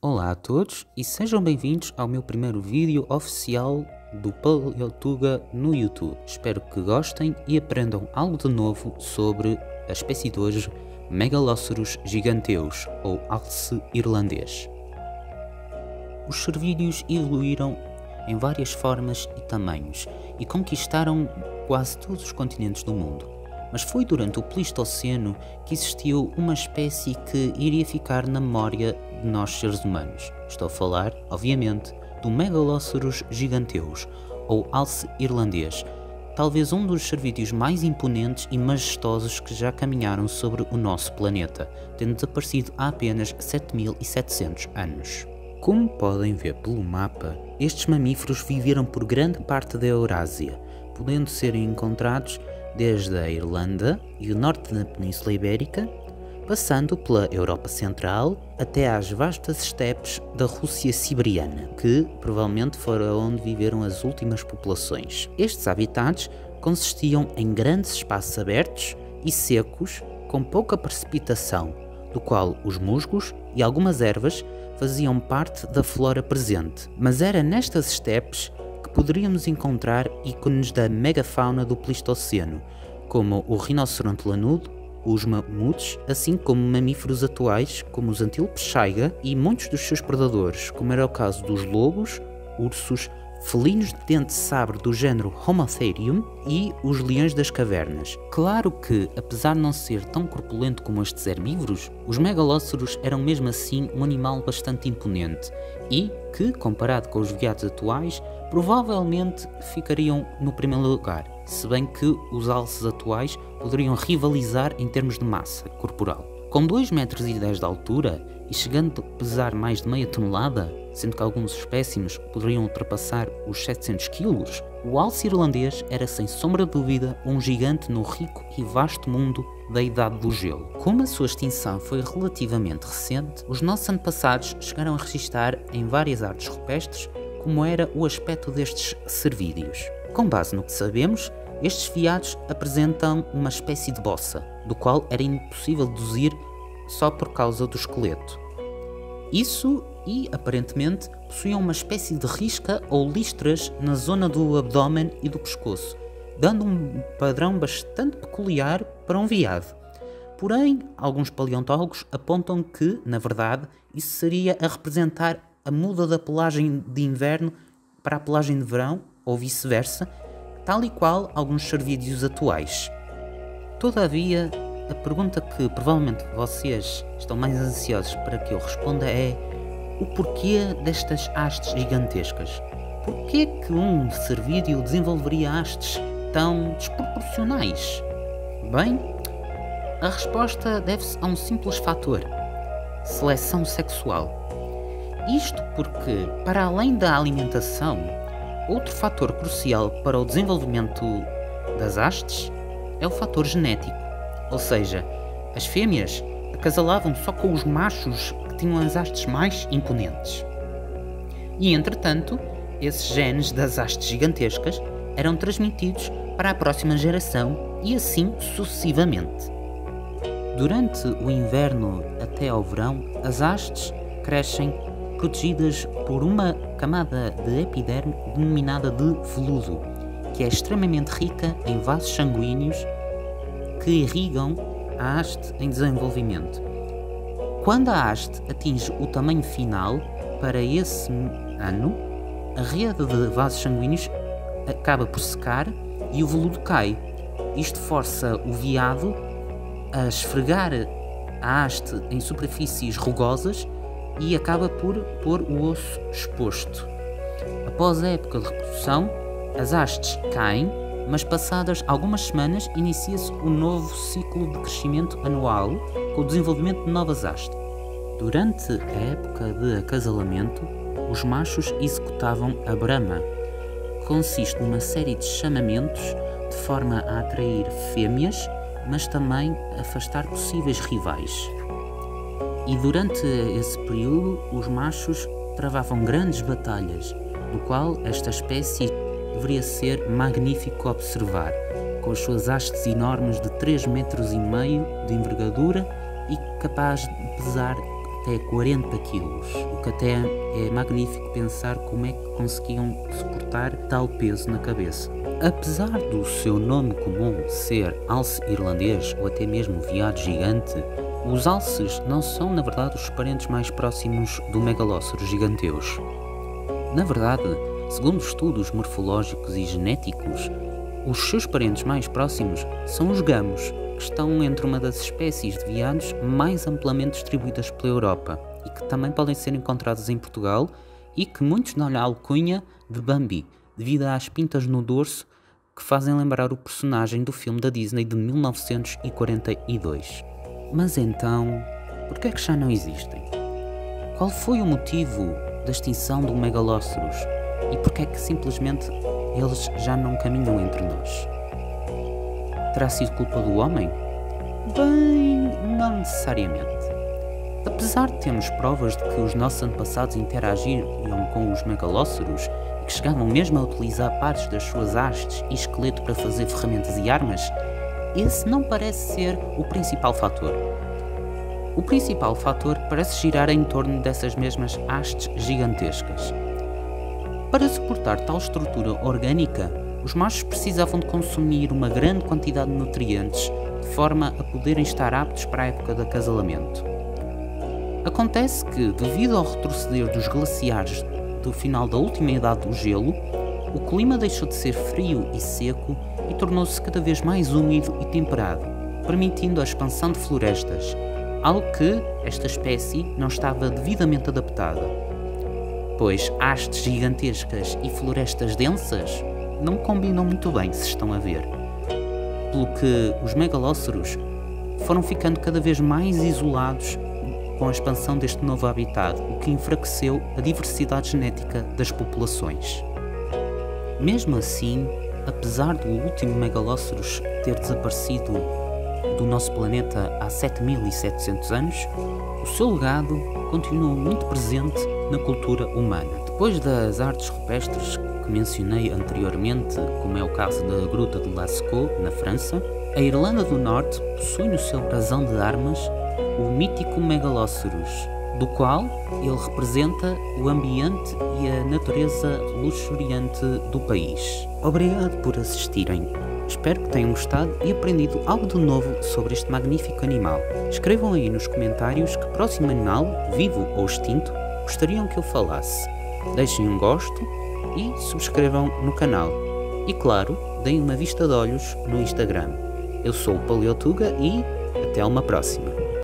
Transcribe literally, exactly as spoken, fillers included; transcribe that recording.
Olá a todos e sejam bem-vindos ao meu primeiro vídeo oficial do Paleotuga no YouTube. Espero que gostem e aprendam algo de novo sobre a espécie de hoje Megaloceros giganteus ou alce irlandês. Os cervídeos evoluíram em várias formas e tamanhos e conquistaram quase todos os continentes do mundo. Mas foi durante o Pleistoceno que existiu uma espécie que iria ficar na memória de nós seres humanos. Estou a falar, obviamente, do Megaloceros giganteus, ou alce irlandês, talvez um dos cervídeos mais imponentes e majestosos que já caminharam sobre o nosso planeta, tendo desaparecido há apenas sete mil e setecentos anos. Como podem ver pelo mapa, estes mamíferos viveram por grande parte da Eurásia, podendo serem encontrados desde a Irlanda e o norte da Península Ibérica, passando pela Europa Central até às vastas estepes da Rússia siberiana, que provavelmente foram onde viveram as últimas populações. Estes habitats consistiam em grandes espaços abertos e secos com pouca precipitação, do qual os musgos e algumas ervas faziam parte da flora presente. Mas era nestas estepes poderíamos encontrar ícones da megafauna do Pleistoceno, como o rinoceronte lanudo, os mamutes, assim como mamíferos atuais como os antílopes chaiga e muitos dos seus predadores, como era o caso dos lobos, ursos, felinos de dente sabre do género Homotherium e os leões das cavernas. Claro que, apesar de não ser tão corpulento como estes herbívoros, os megalóceros eram mesmo assim um animal bastante imponente e que, comparado com os veados atuais, provavelmente ficariam no primeiro lugar, se bem que os alces atuais poderiam rivalizar em termos de massa corporal. Com dois metros e dez de altura e chegando a pesar mais de meia tonelada, sendo que alguns espécimes poderiam ultrapassar os setecentos quilos, o alce irlandês era sem sombra de dúvida um gigante no rico e vasto mundo da Idade do Gelo. Como a sua extinção foi relativamente recente, os nossos antepassados chegaram a registar em várias artes rupestres como era o aspecto destes cervídeos. Com base no que sabemos, estes veados apresentam uma espécie de bossa, do qual era impossível deduzir só por causa do esqueleto. Isso e, aparentemente, possuíam uma espécie de risca ou listras na zona do abdômen e do pescoço, dando um padrão bastante peculiar para um veado. Porém, alguns paleontólogos apontam que, na verdade, isso seria a representar a muda da pelagem de inverno para a pelagem de verão, ou vice-versa, tal e qual alguns cervídeos atuais. Todavia, a pergunta que provavelmente vocês estão mais ansiosos para que eu responda é o porquê destas hastes gigantescas? Porquê que um cervídeo desenvolveria hastes tão desproporcionais? Bem, a resposta deve-se a um simples fator: seleção sexual. Isto porque, para além da alimentação, outro fator crucial para o desenvolvimento das hastes é o fator genético, ou seja, as fêmeas acasalavam só com os machos que tinham as hastes mais imponentes. E, entretanto, esses genes das hastes gigantescas eram transmitidos para a próxima geração e assim sucessivamente. Durante o inverno até ao verão, as hastes crescem protegidas por uma camada de epiderme denominada de veludo, que é extremamente rica em vasos sanguíneos que irrigam a haste em desenvolvimento. Quando a haste atinge o tamanho final para esse ano, a rede de vasos sanguíneos acaba por secar e o veludo cai. Isto força o veado a esfregar a haste em superfícies rugosas e acaba por pôr o osso exposto. Após a época de reprodução, as hastes caem, mas passadas algumas semanas inicia-se um novo ciclo de crescimento anual com o desenvolvimento de novas hastes. Durante a época de acasalamento, os machos executavam a brama. Consiste numa série de chamamentos de forma a atrair fêmeas, mas também afastar possíveis rivais. E durante esse período, os machos travavam grandes batalhas, no qual esta espécie deveria ser magnífico observar, com as suas hastes enormes de três metros e meio de envergadura e capaz de pesar até quarenta quilos, o que até é magnífico pensar como é que conseguiam suportar tal peso na cabeça. Apesar do seu nome comum ser alce irlandês ou até mesmo veado gigante, os alces não são na verdade os parentes mais próximos do megalóceros giganteus. Na verdade, segundo estudos morfológicos e genéticos, os seus parentes mais próximos são os gamos, que estão entre uma das espécies de veados mais amplamente distribuídas pela Europa e que também podem ser encontrados em Portugal e que muitos dão-lhe a alcunha de Bambi, devido às pintas no dorso que fazem lembrar o personagem do filme da Disney de mil novecentos e quarenta e dois. Mas então, por que é que já não existem? Qual foi o motivo da extinção do megalóceros e por que é que simplesmente eles já não caminham entre nós? Terá sido culpa do homem? Bem, não necessariamente. Apesar de termos provas de que os nossos antepassados interagiram com os megalóceros e que chegavam mesmo a utilizar partes das suas hastes e esqueleto para fazer ferramentas e armas, esse não parece ser o principal fator. O principal fator parece girar em torno dessas mesmas hastes gigantescas. Para suportar tal estrutura orgânica, os machos precisavam de consumir uma grande quantidade de nutrientes de forma a poderem estar aptos para a época de acasalamento. Acontece que, devido ao retroceder dos glaciares do final da última idade do gelo, o clima deixou de ser frio e seco e tornou-se cada vez mais úmido e temperado, permitindo a expansão de florestas, algo que esta espécie não estava devidamente adaptada, pois hastes gigantescas e florestas densas não combinam muito bem, se estão a ver, pelo que os megalóceros foram ficando cada vez mais isolados com a expansão deste novo habitat, o que enfraqueceu a diversidade genética das populações. Mesmo assim, apesar do último megalóceros ter desaparecido do nosso planeta há sete mil e setecentos anos, o seu legado continua muito presente na cultura humana. Depois das artes rupestres que mencionei anteriormente, como é o caso da Gruta de Lascaux, na França, a Irlanda do Norte possui no seu brasão de armas o mítico megalóceros, do qual ele representa o ambiente e a natureza luxuriante do país. Obrigado por assistirem. Espero que tenham gostado e aprendido algo de novo sobre este magnífico animal. Escrevam aí nos comentários que próximo animal, vivo ou extinto, gostariam que eu falasse. Deixem um gosto e subscrevam no canal. E claro, deem uma vista de olhos no Instagram. Eu sou o Paleotuga e até uma próxima.